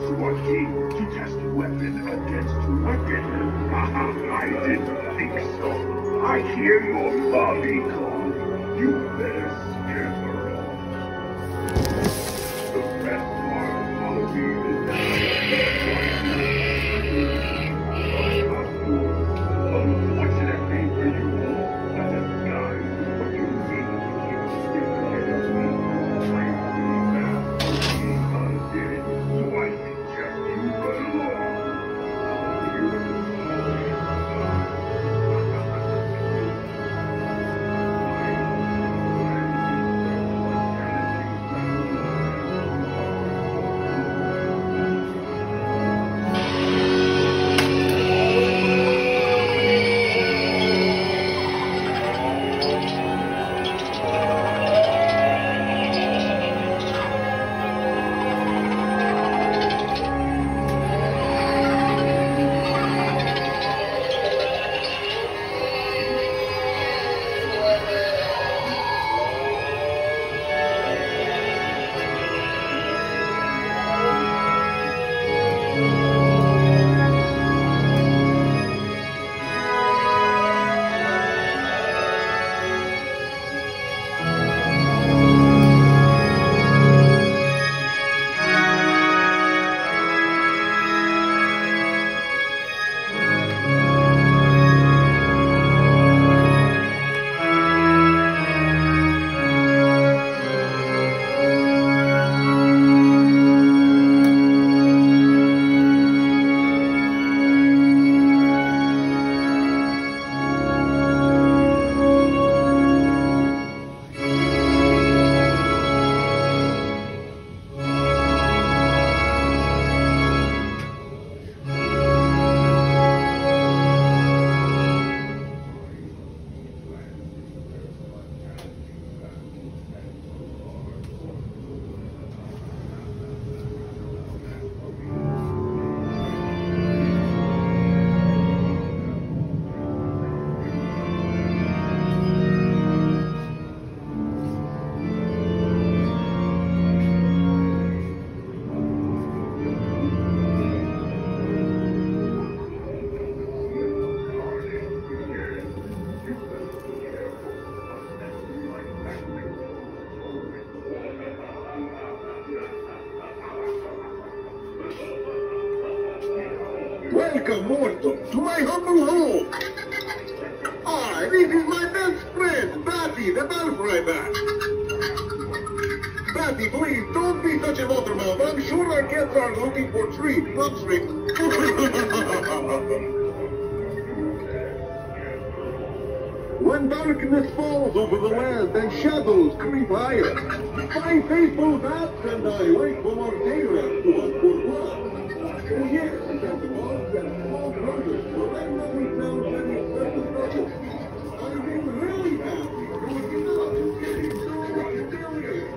Swati, to test weapon against weapon. I didn't think so. I hear your mommy call. You better scare her off. The best part of Halloween is unfortunately for you all, a disguise is what you need to keep sticking it up with. I'm really mad. I did it, so I suggest you run along. Welcome, Morton, to my humble home. This is my best friend, Batty, the Belfry Bat. Batty, please, don't be such a motormouth. I'm sure our kids are looking for treats, not tricks. When darkness falls over the land and shadows creep higher, my faithful bats and I wait for more daylight to hunt for blood. Oh yes, Santa Claus and small brothers will definitely sound very special trouble. I've been really happy to get up and getting so mysterious.